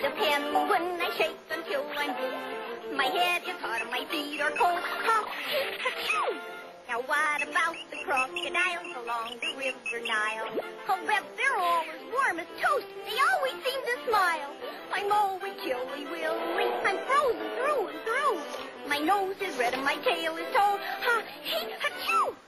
the penguin, I shake until I'm blue. My head is hot and my feet are cold. Ha, hee, ha, now what about the crocodiles along the river Nile? I'll bet they're all as warm as toast. They always seem to smile. I'm always Chilly Willy. I'm frozen through and through. My nose is red and my tail is tall. Ha, hee, ha,